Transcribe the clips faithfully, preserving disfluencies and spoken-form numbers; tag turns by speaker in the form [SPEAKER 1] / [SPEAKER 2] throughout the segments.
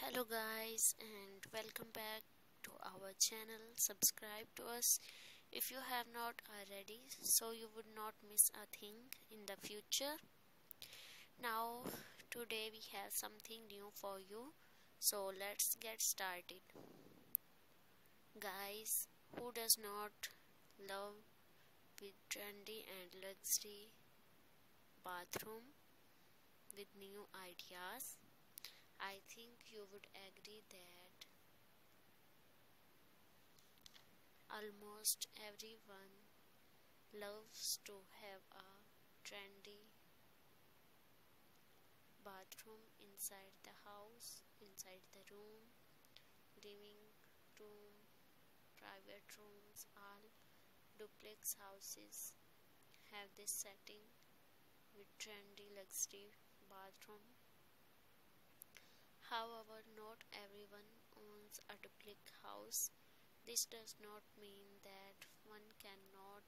[SPEAKER 1] Hello guys, and welcome back to our channel. Subscribe to us if you have not already, so you would not miss a thing in the future. Now today we have something new for you, so let's get started. Guys, who does not love with trendy and luxury bathroom with new ideas? I think you would agree that almost everyone loves to have a trendy bathroom inside the house, inside the room, living room, private rooms. All duplex houses have this setting with trendy luxury bathroom. However, not everyone owns a duplex house. This does not mean that one cannot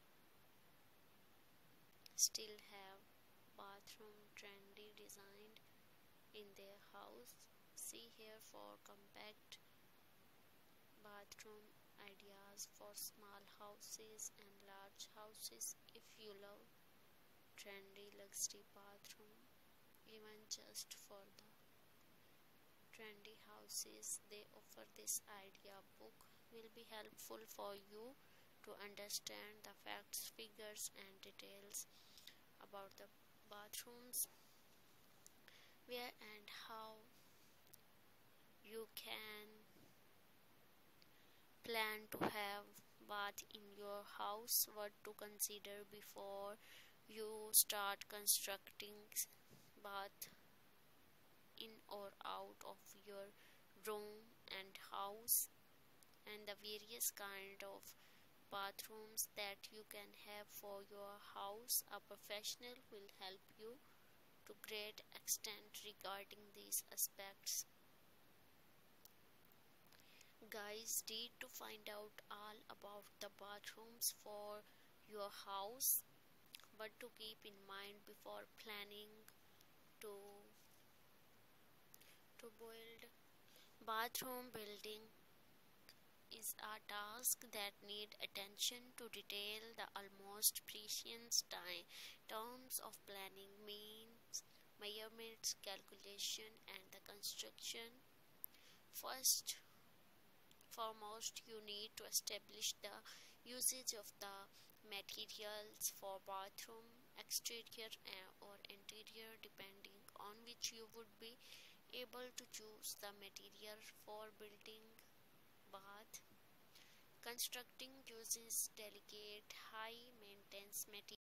[SPEAKER 1] still have bathroom trendy designed in their house. See here for compact bathroom ideas for small houses and large houses. If you love trendy luxury bathroom, even just for the trendy houses, they offer this idea book will be helpful for you to understand the facts, figures and details about the bathrooms, where and how you can plan to have bath in your house, what to consider before you start constructing bath in or out of your room and house, and the various kind of bathrooms that you can have for your house. A professional will help you to great extent regarding these aspects. Guys, need to find out all about the bathrooms for your house, but to keep in mind before planning to to build bathroom. Building is a task that need attention to detail. The almost precious time terms of planning means measurements, calculation and the construction. First foremost, you need to establish the usage of the materials for bathroom, exterior or interior, depending on which you would be able to choose the material for building bath. Constructing uses delicate, high maintenance materials